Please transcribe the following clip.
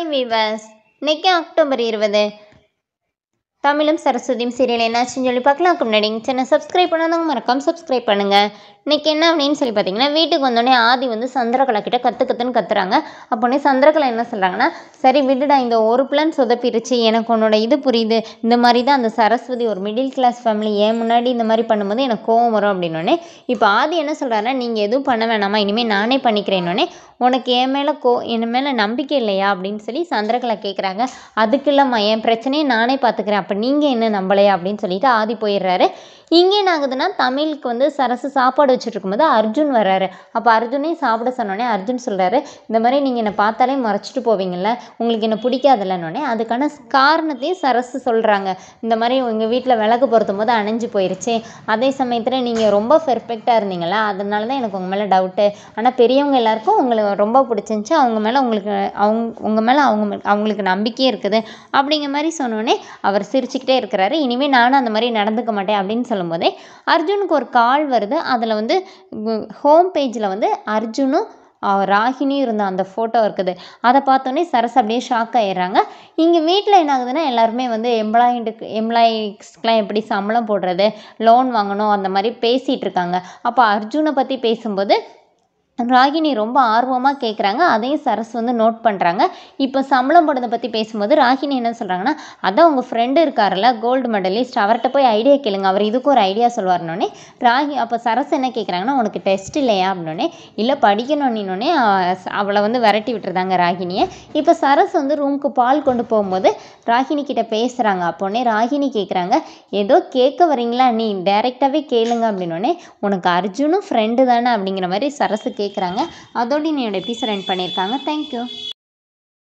Hi viewers, இன்னைக்கு October 20 தமிழும் சரஸ்வதியும் serial என்னாச்சுன்னு சொல்லி பார்க்கலாம். முன்னாடி சேனல் சப்ஸ்கிரைப் பண்ணாதவங்க மறக்காம சப்ஸ்கிரைப் பண்ணுங்கள். இன்றைக்கி என்ன அப்படின்னு சொல்லி பார்த்தீங்கன்னா, வீட்டுக்கு வந்தோடனே ஆதி வந்து சந்திரகலா கிட்ட கற்றுன்னு கத்துறாங்க. அப்போனே சந்திரகலா என்ன சொல்கிறாங்கன்னா, சரி விடுடா, இந்த ஒரு பிளான் சொதப்பிடுச்சு, எனக்கு உன்னோட இது புரியுது, இந்த மாதிரி தான் அந்த சரஸ்வதி ஒரு மிடில் கிளாஸ் ஃபேமிலி, ஏன் முன்னாடி இந்த மாதிரி பண்ணும்போது எனக்கு கோவம் வரும் அப்படின்னோடனே, இப்போ ஆதி என்ன சொல்கிறாருன்னா, நீங்கள் எதுவும் பண்ண வேணாமா, இனிமேல் நானே பண்ணிக்கிறேன்னொடனே, உனக்கு என் மேலே நம்பிக்கை இல்லையா அப்படின்னு சொல்லி சந்திரகலா கேட்குறாங்க. அதுக்கு இல்லைம்மா, என் பிரச்சனையை நானே பார்த்துக்கிறேன், அப்போ நீங்கள் என்ன நம்பலையா அப்படின்னு சொல்லிட்டு ஆதி போயிடுறாரு. இங்கே என்ன ஆகுதுன்னா, தமிழுக்கு வந்து சரசு சாப்பாடு வச்சுட்டு இருக்கும்போது அர்ஜுன் வர்றாரு. அப்போ அர்ஜுனையும் சாப்பிட சொன்னோடனே அர்ஜுன் சொல்கிறாரு, இந்த மாதிரி நீங்கள் என்னை பார்த்தாலே மறைச்சிட்டு போவீங்கள்ல, உங்களுக்கு என்ன பிடிக்காதில்லன்னொடனே அதுக்கான காரணத்தையும் சரசு சொல்கிறாங்க. இந்த மாதிரி உங்கள் வீட்டில் விளக்கு பொருத்தும் போது அணைஞ்சு போயிடுச்சு, அதே சமயத்தில் நீங்கள் ரொம்ப பெர்ஃபெக்டாக இருந்தீங்களா, அதனால தான் எனக்கு உங்கள் மேலே டவுட்டு, ஆனால் பெரியவங்க எல்லாருக்கும் உங்களுக்கு ரொம்ப பிடிச்சிருந்துச்சி, உங்கள் மேலே அவங்களுக்கு நம்பிக்கையே இருக்குது அப்படிங்கிற மாதிரி சொன்னோடனே அவர் சிரிச்சுக்கிட்டே இருக்கிறாரு. இனிமேல் நானும் அந்த மாதிரி நடந்துக்க மாட்டேன் அப்படின்னு சொல்லும்போதே அர்ஜுனுக்கு ஒரு கால் வருது. அதில் வந்து ஹோம் பேஜில் வந்து அர்ஜுனும் ராகினியும் இருந்த அந்த ஃபோட்டோ இருக்குது. அதை பார்த்தோன்னே சரஸ் அப்படியே ஷாக் ஆகிடுறாங்க. இங்கே வீட்டில் என்ன ஆகுதுன்னா, எல்லாருமே வந்து எம்ப்ளாயிஸ்க்கெலாம் எப்படி சம்பளம் போடுறது, லோன் வாங்கணும், அந்த மாதிரி பேசிகிட்டு இருக்காங்க. அப்போ அர்ஜுனை பற்றி பேசும்போது ராகினி ரொம்ப ஆர்வமாக கேட்குறாங்க. அதையும் சரஸ் வந்து நோட் பண்ணுறாங்க. இப்போ சம்பளம் போடுறதை பற்றி பேசும்போது ராகினி என்ன சொல்கிறாங்கன்னா, அதான் உங்கள் ஃப்ரெண்டு இருக்கார்ல கோல்டு மெடலிஸ்ட், அவர்கிட்ட போய் ஐடியா கேளுங்க, அவர் இதுக்கு ஒரு ஐடியா சொல்லுவார்னோடனே அப்போ சரஸ் என்ன கேட்குறாங்கன்னா, உனக்கு டெஸ்ட் இல்லையா அப்படின்னோடனே, இல்லை படிக்கணும்னே அவளை வந்து விரட்டி விட்டுருந்தாங்க ராகினியை. இப்போ சரஸ் வந்து ரூமுக்கு பால் கொண்டு போகும்போது ராகினி கிட்ட பேசுகிறாங்க. அப்போனே ராகினி கேட்குறாங்க, ஏதோ கேட்க வரீங்களா, நீ டைரெக்டாகவே கேளுங்க அப்படின்னோடனே, உனக்கு அர்ஜுனும் ஃப்ரெண்டு தானே அப்படிங்கிற மாதிரி சரஸு கேட்குறாங்க. அதோடு என்னோட எபிசோட் எண்ட் பண்ணியிருக்காங்க. தேங்க்யூ.